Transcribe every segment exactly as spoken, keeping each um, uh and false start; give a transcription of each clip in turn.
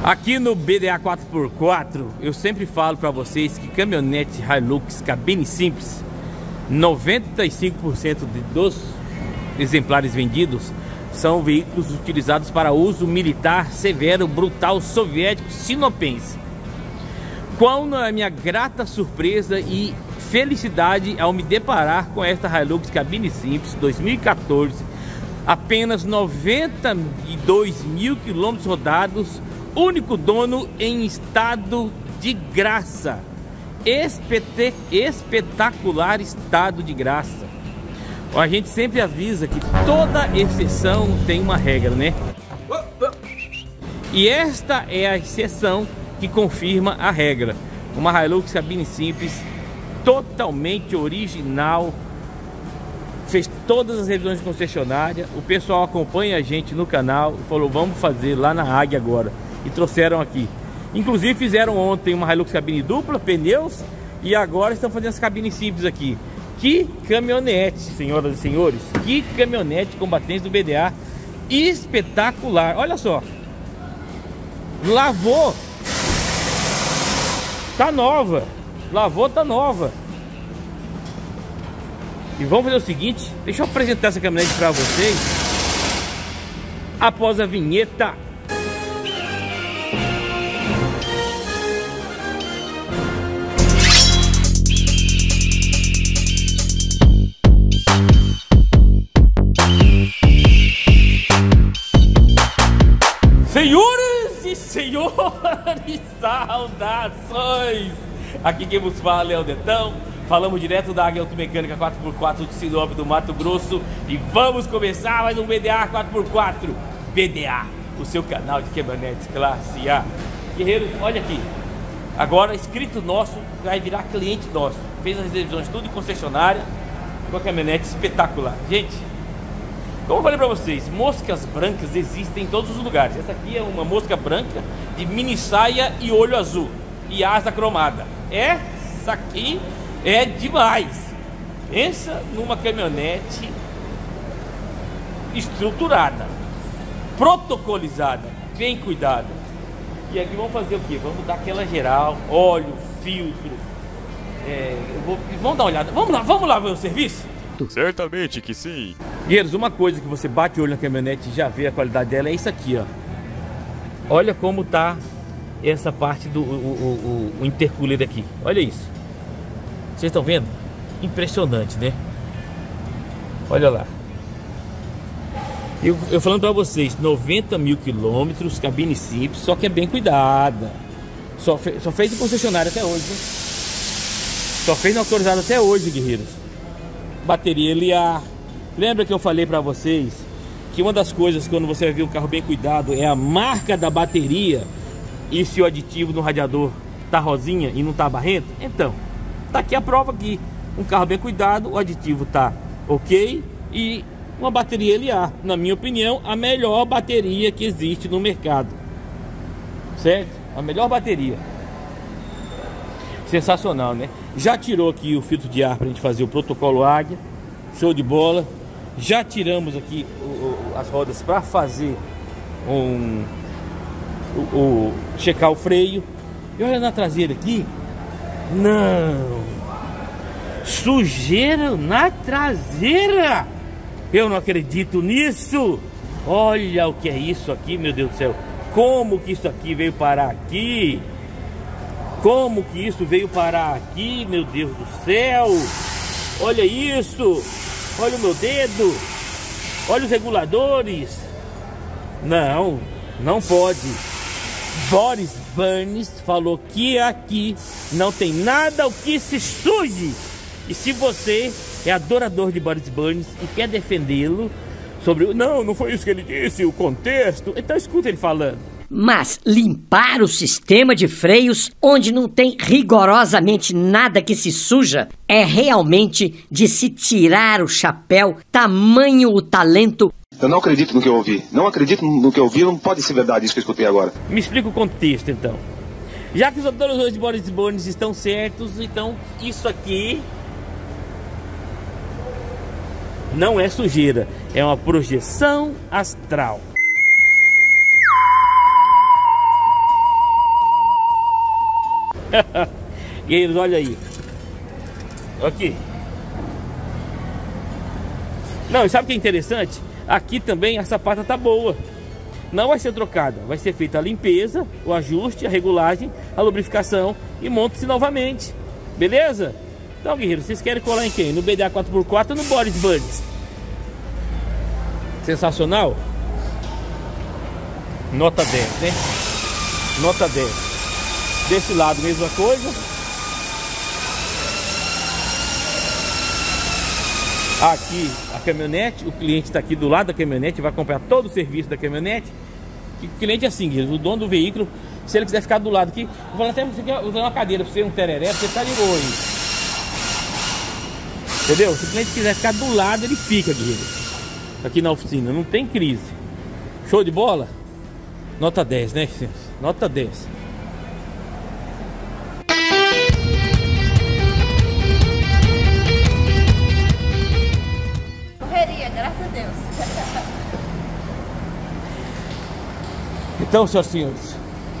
Aqui no B D A quatro por quatro, eu sempre falo para vocês que caminhonete Hilux cabine simples, noventa e cinco por cento de, dos exemplares vendidos são veículos utilizados para uso militar severo, brutal, soviético, sinopense. Qual não é a minha grata surpresa e felicidade ao me deparar com esta Hilux cabine simples dois mil e quatorze, apenas noventa e dois mil quilômetros rodados, único dono em estado de graça. Espet espetacular estado de graça. A gente sempre avisa que toda exceção tem uma regra, né? E esta é a exceção que confirma a regra. Uma Hilux cabine simples, totalmente original, fez todas as revisões de concessionária. O pessoal acompanha a gente no canal e falou, vamos fazer lá na Águia agora. E trouxeram aqui. Inclusive fizeram ontem uma Hilux cabine dupla, pneus, e agora estão fazendo as cabines simples aqui. Que caminhonete, senhoras e senhores, que caminhonete combatente do B D A espetacular. Olha só, lavou, tá nova, lavou, tá nova. E vamos fazer o seguinte, deixa eu apresentar essa caminhonete para vocês após a vinheta. Senhoras e senhores, saudações! Aqui quem vos fala é o Detão. Falamos direto da Águia Automecânica quatro por quatro de Sinop, do Mato Grosso. E vamos começar mais um B D A quatro por quatro. B D A, o seu canal de caminhonetes classe A. Guerreiro, olha aqui. Agora inscrito nosso, vai virar cliente nosso. Fez as revisões tudo em concessionária, com a caminhonete espetacular. Gente, como eu falei pra vocês, moscas brancas existem em todos os lugares. Essa aqui é uma mosca branca de mini saia e olho azul e asa cromada. Essa aqui é demais. Pensa numa caminhonete estruturada, protocolizada, bem cuidada. E aqui vamos fazer o que? Vamos dar aquela geral, óleo, filtro. É, eu vou, vamos dar uma olhada. Vamos lá, vamos lá ver o serviço? Certamente que sim. Guerreiros, uma coisa que você bate o olho na caminhonete e já vê a qualidade dela é isso aqui, ó. Olha como tá essa parte do o, o, o, o intercooler aqui. Olha isso. Vocês estão vendo? Impressionante, né? Olha lá. Eu, eu falando pra vocês, noventa mil quilômetros, cabine simples, só que é bem cuidada. Só, fe, só fez em concessionária até hoje, né? Só fez na autorizada até hoje, guerreiros. Bateria L A. Lembra que eu falei pra vocês que uma das coisas quando você vai ver um carro bem cuidado é a marca da bateria e se o aditivo no radiador tá rosinha e não tá barrento? Então, tá aqui a prova que um carro bem cuidado, o aditivo tá ok e uma bateria L A, na minha opinião, a melhor bateria que existe no mercado. Certo? A melhor bateria. Sensacional, né? Já tirou aqui o filtro de ar pra gente fazer o protocolo Águia. Show de bola. Já tiramos aqui o, o, as rodas para fazer um o, o checar o freio. E olha na traseira aqui. Não, sujeira na traseira. Eu não acredito nisso. Olha o que é isso aqui, meu Deus do céu. Como que isso aqui veio parar aqui? Como que isso veio parar aqui, meu Deus do céu? Olha isso. Olha o meu dedo. Olha os reguladores. Não, não pode. Boris Burns falou que aqui não tem nada o que se suje. E se você é adorador de Boris Burns e quer defendê-lo sobre... Não, não foi isso que ele disse, o contexto. Então escuta ele falando. Mas limpar o sistema de freios, onde não tem rigorosamente nada que se suja, é realmente de se tirar o chapéu, tamanho o talento. Eu não acredito no que eu ouvi. Não acredito no que eu ouvi, não pode ser verdade isso que eu escutei agora. Me explica o contexto, então. Já que os adoradores de Boris Burns estão certos, então isso aqui não é sujeira, é uma projeção astral. Guerreiros, olha aí. Aqui. Não, e sabe o que é interessante? Aqui também a sapata tá boa. Não vai ser trocada. Vai ser feita a limpeza, o ajuste, a regulagem, a lubrificação e monta-se novamente. Beleza? Então, guerreiros, vocês querem colar em quem? No B D A quatro por quatro ou no Boris Buddies? Sensacional? Nota dez, né? Nota dez. Desse lado, mesma coisa. Aqui a caminhonete, o cliente está aqui do lado da caminhonete, vai comprar todo o serviço da caminhonete. O cliente é assim, o dono do veículo, se ele quiser ficar do lado aqui, eu vou até usar uma cadeira para você, um tereré, você tá de boa aí. Entendeu? Se o cliente quiser ficar do lado, ele fica, guerreiro. Aqui na oficina, não tem crise. Show de bola? Nota dez, né, senhores? Nota dez. Graças a Deus. Então, senhoras e senhores,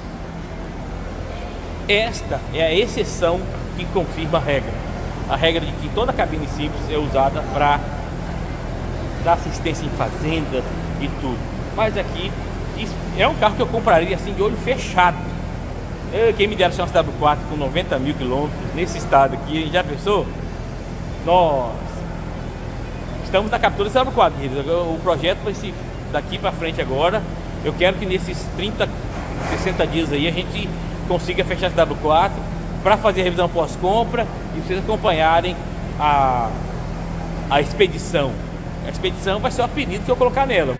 esta é a exceção que confirma a regra. A regra de que toda cabine simples é usada para dar assistência em fazenda e tudo. Mas aqui é um carro que eu compraria assim de olho fechado. Eu, quem me dera uma C W quatro com noventa mil quilômetros nesse estado aqui, já pensou? Nossa! Estamos na captura do C W quatro, o projeto vai ser daqui para frente agora. Eu quero que nesses trinta, sessenta dias aí a gente consiga fechar a C W quatro para fazer a revisão pós-compra e vocês acompanharem a, a expedição. A expedição vai ser o apelido que eu colocar nela.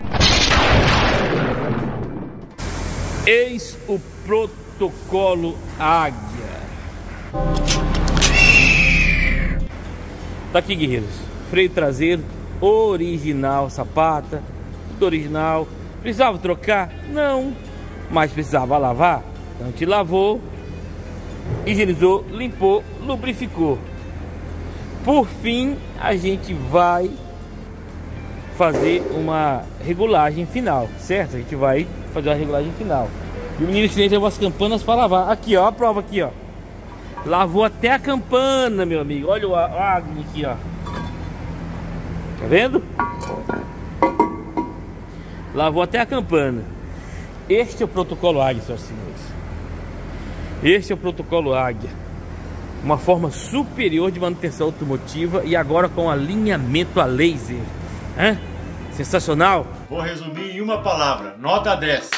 Eis o protocolo Águia. Tá aqui, guerreiros. Freio traseiro original, sapata, tudo original. Precisava trocar? Não. Mas precisava lavar? Então te lavou, higienizou, limpou, lubrificou. Por fim, a gente vai fazer uma regulagem final, certo? A gente vai fazer uma regulagem final. E o menino chinês levou as campanas para lavar. Aqui, ó, a prova aqui, ó. Lavou até a campana, meu amigo. Olha o água aqui, ó. Tá vendo? Lavou até a campana. Este é o protocolo Águia, senhoras e senhores. Este é o protocolo Águia. Uma forma superior de manutenção automotiva e agora com alinhamento a laser. Hã? Sensacional? Vou resumir em uma palavra, nota dez.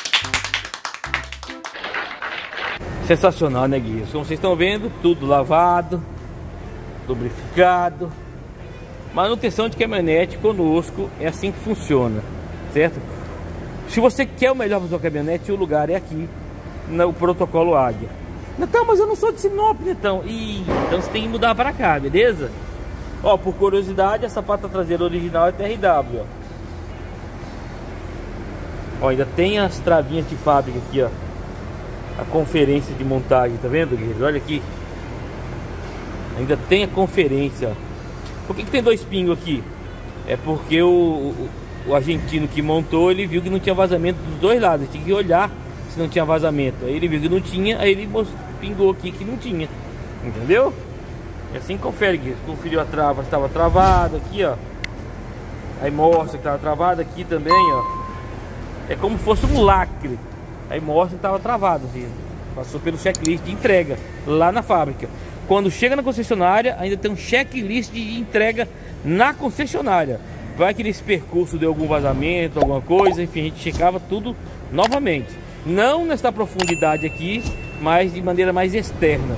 Sensacional, né, Gui? Como vocês estão vendo, tudo lavado, lubrificado. Manutenção de caminhonete conosco é assim que funciona, certo? Se você quer o melhor para sua caminhonete, o lugar é aqui, no protocolo Águia. Então, mas eu não sou de Sinop, então. Ih, então você tem que mudar para cá, beleza? Ó, por curiosidade, a sapata traseira original é T R W, ó. Ó, ainda tem as travinhas de fábrica aqui, ó. A conferência de montagem, tá vendo, guerreiro? Olha aqui. Ainda tem a conferência, ó. Por que que tem dois pingos aqui? É porque o, o, o argentino que montou, ele viu que não tinha vazamento dos dois lados. Ele tinha que olhar se não tinha vazamento. Aí ele viu que não tinha, aí ele pingou aqui que não tinha. Entendeu? E assim confere aqui. Conferiu a trava, estava travada aqui, ó. Aí mostra que estava travada aqui também, ó. É como se fosse um lacre. Aí mostra que estava travado, assim. Passou pelo checklist de entrega lá na fábrica. Quando chega na concessionária, ainda tem um checklist de entrega na concessionária. Vai que nesse percurso deu algum vazamento, alguma coisa, enfim, a gente checava tudo novamente. Não nessa profundidade aqui, mas de maneira mais externa.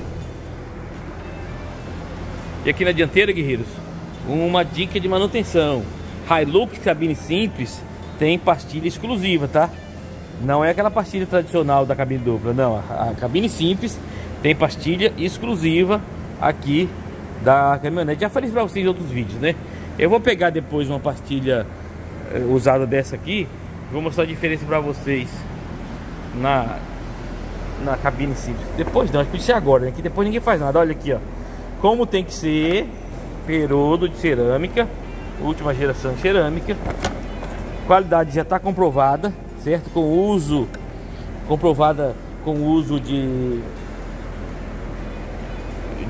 E aqui na dianteira, guerreiros, uma dica de manutenção. Hilux cabine simples tem pastilha exclusiva, tá? Não é aquela pastilha tradicional da cabine dupla, não. A, a cabine simples tem pastilha exclusiva aqui da caminhonete. Já falei isso pra vocês em outros vídeos, né? Eu vou pegar depois uma pastilha eh, usada dessa aqui. Vou mostrar a diferença pra vocês na, na cabine simples. Depois não, acho que isso é agora, né? Que depois ninguém faz nada. Olha aqui, ó. Como tem que ser. Perodo de cerâmica. Última geração de cerâmica. Qualidade já está comprovada, certo? Com uso. Comprovada com uso de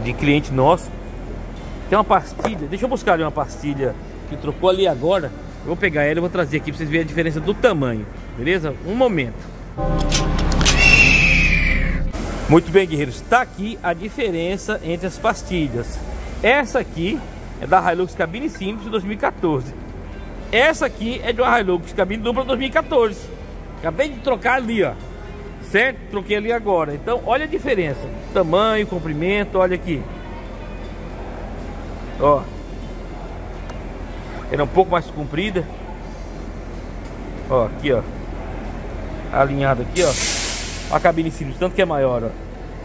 de cliente nosso. Tem uma pastilha, deixa eu buscar ali uma pastilha que trocou ali agora. Eu vou pegar ela e vou trazer aqui pra vocês verem a diferença do tamanho, beleza? Um momento. Muito bem, guerreiros, está aqui a diferença entre as pastilhas. Essa aqui é da Hilux cabine simples de dois mil e quatorze. Essa aqui é de uma Hilux cabine dupla dois mil e quatorze. Acabei de trocar ali, ó. Certo? Troquei ali agora. Então, olha a diferença. Tamanho, comprimento, olha aqui. Ó. Era um pouco mais comprida. Ó, aqui, ó. Alinhado aqui, ó. A cabine simples, tanto que é maior, ó.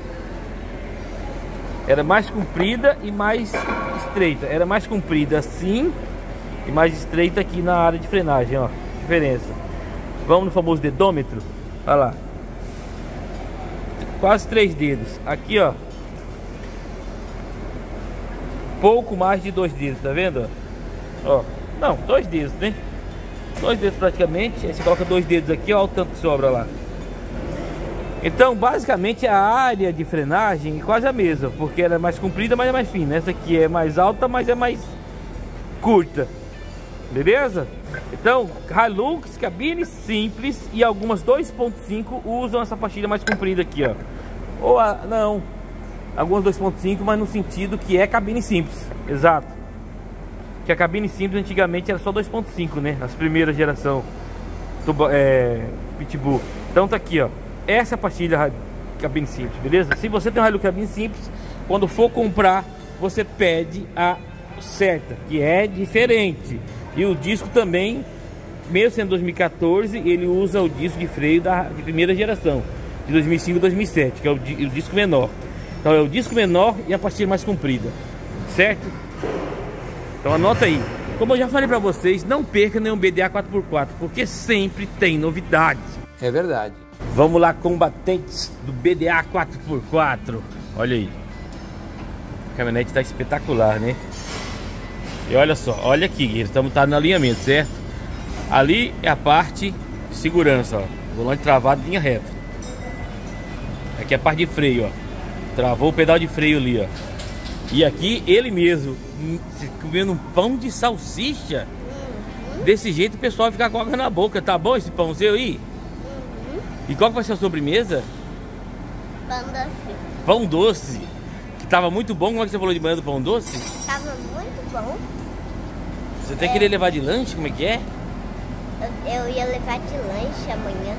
Era mais comprida e mais estreita. Era mais comprida assim e mais estreita aqui na área de frenagem, ó. Diferença. Vamos no famoso dedômetro. Olha lá. Quase três dedos. Aqui, ó. Pouco mais de dois dedos, tá vendo? Ó. Não, dois dedos, né? Dois dedos praticamente. Aí você coloca dois dedos aqui, ó, o tanto que sobra lá. Então, basicamente, a área de frenagem é quase a mesma, porque ela é mais comprida, mas é mais fina. Essa aqui é mais alta, mas é mais curta. Beleza? Então, Hilux, cabine simples e algumas dois ponto cinco usam essa pastilha mais comprida aqui, ó. Ou a, não, algumas dois ponto cinco, mas no sentido que é cabine simples. Exato. Que a cabine simples antigamente era só dois ponto cinco, né? As primeiras geração é, Pitbull. Então tá aqui, ó. Essa é a pastilha cabine simples, beleza? Se você tem um Hilux cabine simples, quando for comprar, você pede a certa, que é diferente. E o disco também, mesmo sendo dois mil e quatorze, ele usa o disco de freio da de primeira geração, de dois mil e cinco e dois mil e sete, que é o, o disco menor. Então é o disco menor e a pastilha mais comprida, certo? Então anota aí. Como eu já falei pra vocês, não perca nenhum B D A quatro por quatro, porque sempre tem novidades. É verdade. Vamos lá, combatentes do B D A quatro por quatro. Olha aí. A caminhonete tá espetacular, né? E olha só, olha aqui, estamos tá no alinhamento, certo? Ali é a parte de segurança, ó. Volante travado, linha reta. Aqui é a parte de freio, ó. Travou o pedal de freio ali, ó. E aqui ele mesmo, comendo um pão de salsicha. Desse jeito o pessoal fica com água na boca. Tá bom esse pão seu aí? E qual que vai ser a sobremesa? Pão doce. Pão doce. Que tava muito bom. Como é que você falou de manhã do pão doce? Tava muito bom. Você até é. queria levar de lanche? Como é que é? Eu, eu ia levar de lanche amanhã.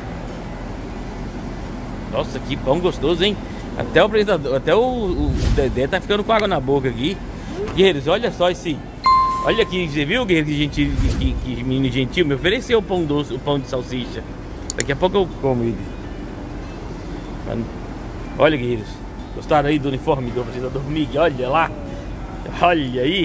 Nossa, que pão gostoso, hein? Até o apresentador, até o, o Dedé tá ficando com água na boca aqui. Hum. Guerreiros, olha só esse. Olha aqui, você viu, Guerreiro, que gentil, que, que menino gentil? Me ofereceu o pão doce, o pão de salsicha. Daqui a pouco eu como ele. Olha, guerreiros. Gostaram aí do uniforme do apresentador Mig? Olha lá. Olha aí.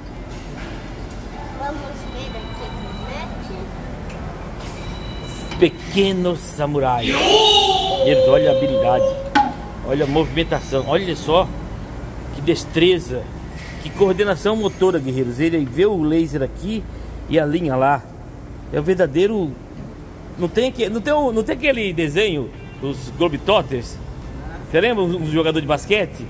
Vamos ver aqui no net. Pequeno samurai. Guerreiros, olha a habilidade. Olha a movimentação. Olha só. Que destreza. Que coordenação motora, guerreiros. Ele vê o laser aqui e a linha lá. É o verdadeiro... Não tem, aqui, não, tem, não tem aquele desenho, os Globetrotters? Você lembra um jogador de basquete?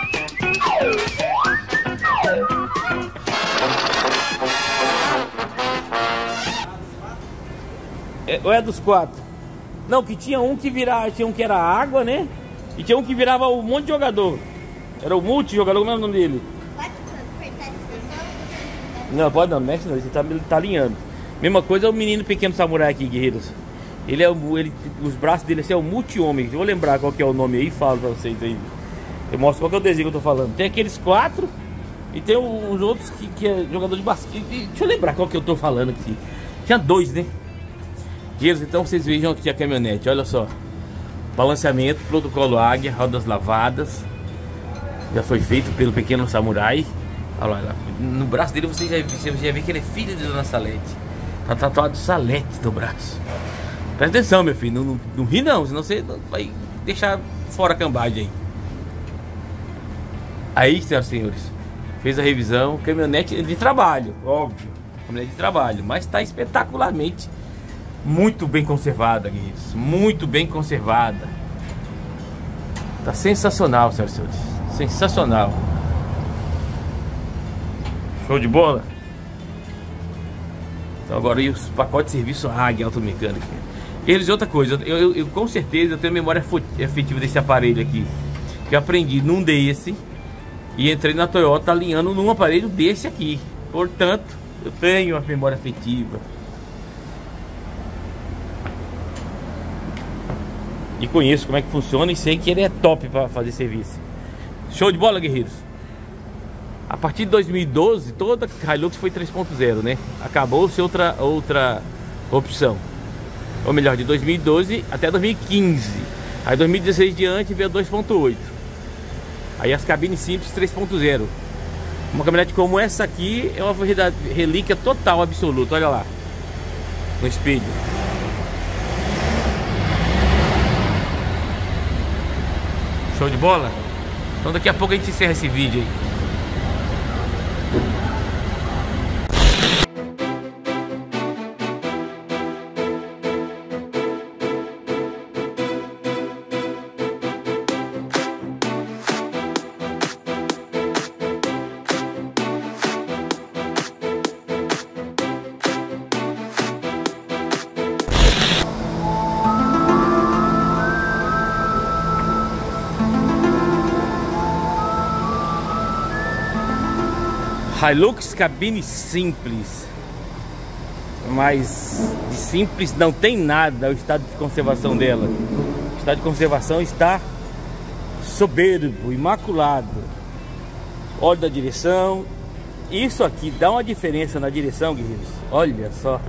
É, ou é dos quatro? Não, que tinha um que virava, tinha um que era água, né? E tinha um que virava um monte de jogador. Era o multi-jogador, como é o nome dele? Pode apertar esse Não, pode não, mexe não, ele tá, ele tá alinhando. Mesma coisa é o menino pequeno samurai aqui, guerreiros. Ele é o, ele, os braços dele assim, é o multi-homem. Eu vou lembrar qual que é o nome aí e falo pra vocês aí. Eu mostro qual que é o desenho que eu tô falando. Tem aqueles quatro e tem os outros que, que é jogador de basquete. Deixa eu lembrar qual que eu tô falando aqui. Tinha dois, né? Guerreiros, então vocês vejam aqui a caminhonete, olha só. Balanceamento, protocolo Águia, rodas lavadas. Já foi feito pelo pequeno samurai. Olha lá, no braço dele você já, você já vê que ele é filho de Dona Salete. Tá tatuado Salete no braço. Presta atenção, meu filho, não, não, não ri não, senão você vai deixar fora a cambagem aí. Aí, senhoras e senhores, fez a revisão, caminhonete de trabalho, óbvio, caminhonete de trabalho, mas está espetacularmente muito bem conservada, guerreiros, muito bem conservada. Tá sensacional, senhoras e senhores, Sensacional. Show de bola. Então agora e os pacotes de serviço Águia Automecânica. Eles, outra coisa, eu, eu, eu com certeza eu tenho memória efetiva desse aparelho aqui, que eu aprendi num desse e entrei na Toyota alinhando num aparelho desse aqui. Portanto, eu tenho uma memória afetiva. E conheço como é que funciona e sei que ele é top para fazer serviço. Show de bola, guerreiros. A partir de dois mil e doze, toda Hilux foi três ponto zero, né? Acabou-se outra, outra opção. Ou melhor, de dois mil e doze até dois mil e quinze. Aí dois mil e dezesseis diante veio dois ponto oito. Aí as cabines simples três ponto zero. Uma caminhonete como essa aqui é uma relíquia total, absoluta. Olha lá, no espelho. Show de bola? Então daqui a pouco a gente encerra esse vídeo aí. Hilux cabine simples, mas de simples não tem nada o estado de conservação dela. O estado de conservação está soberbo, imaculado. Óleo da direção. Isso aqui dá uma diferença na direção, guerreiros. Olha só.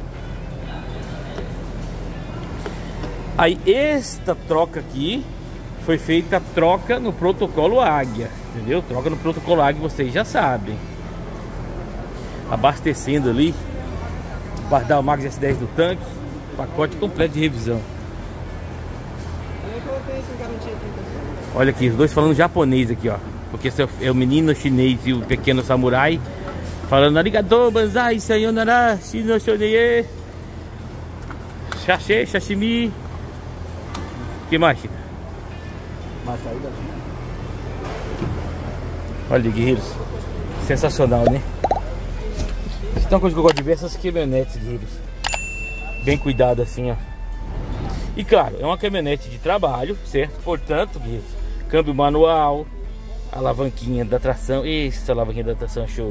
Aí esta troca aqui foi feita a troca no protocolo Águia, entendeu? Troca no protocolo Águia, vocês já sabem. Abastecendo ali, guardar o Max S dez do tanque, pacote completo de revisão. Olha aqui, os dois falando japonês aqui, ó. Porque esse é o menino chinês e o pequeno samurai falando arigato, banzai, sayonara, shino shoneye, sashê, sashimi. Que mais? Olha, guerreiros, sensacional, né? Então, coisa que eu gosto de ver essas caminhonetes, guerreiros, bem cuidado assim, ó. E claro, é uma caminhonete de trabalho, certo? Portanto, guerreiros, câmbio manual, alavanquinha da tração. Isso, a alavanquinha da tração, show.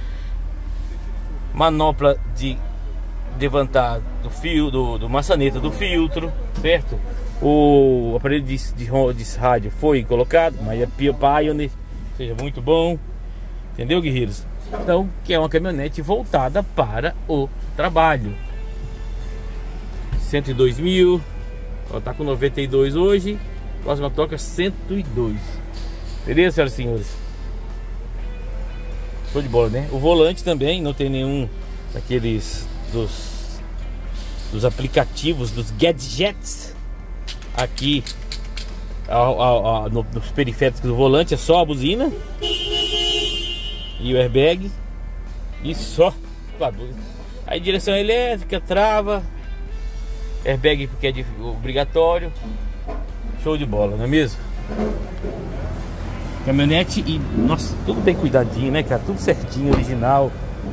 Manopla de levantar do fio, do, do maçaneta do filtro, certo? O aparelho de, de, de rádio foi colocado, mas é Pioneer, seja muito bom, entendeu, guerreiros? Então, que é uma caminhonete voltada para o trabalho. cento e dois mil, ela tá com noventa e dois hoje, próxima troca cento e dois. Beleza, senhoras e senhores? Show de bola, né? O volante também não tem nenhum daqueles dos, dos aplicativos, dos gadgets aqui ao, ao, ao, no, nos periféricos do volante. É só a buzina e o airbag e só. Aí direção elétrica, trava, airbag porque é de, obrigatório. Show de bola, não é mesmo? Caminhonete e, nossa, tudo bem cuidadinho, né, cara? Tudo certinho, original.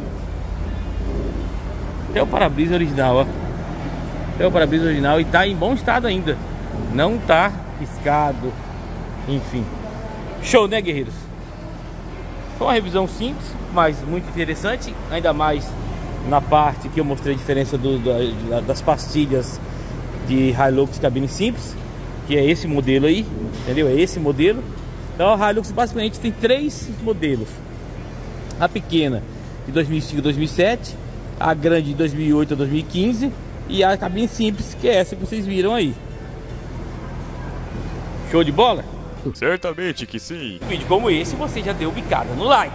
Até o para-brisa original, ó. Até o para-brisa original e tá em bom estado ainda. Não tá riscado, enfim. Show, né, guerreiros? Foi uma revisão simples, mas muito interessante. Ainda mais na parte que eu mostrei a diferença do, da, das pastilhas de Hilux cabine simples, que é esse modelo aí, entendeu? É esse modelo. Então a Hilux basicamente tem três modelos: a pequena de dois mil e cinco a dois mil e sete, a grande de dois mil e oito a dois mil e quinze e a cabine simples, que é essa que vocês viram aí. Show de bola? Certamente que sim. Um vídeo como esse você já deu bicada no like,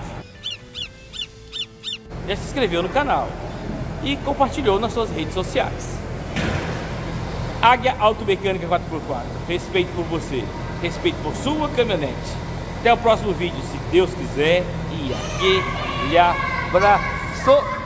já se inscreveu no canal e compartilhou nas suas redes sociais. Águia Automecânica quatro por quatro, respeito por você, respeito por sua caminhonete. Até o próximo vídeo, se Deus quiser, e aquele abraço.